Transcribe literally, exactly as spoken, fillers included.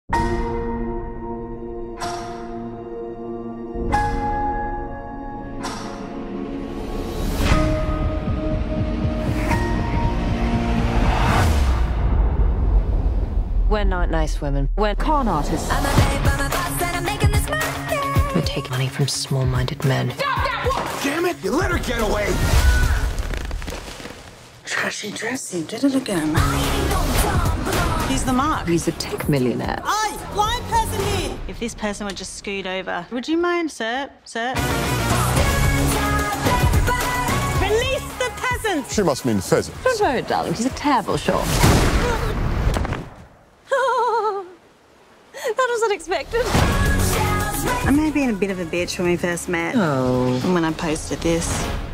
We're not nice women. We're con artists. I'm a babe, I'm a boss, and I'm making this money. We take money from small-minded men. Stop that woman! Damn it! You let her get away! Trashy dressing, did it again. He's the mark. He's a tech millionaire. Aye, blind person here. If this person would just scoot over, would you mind, sir? Sir? Release the peasants! She must mean pheasant. Don't worry, darling. He's a terrible shot. That was unexpected. I may have been a bit of a bitch when we first met. Oh. And when I posted this.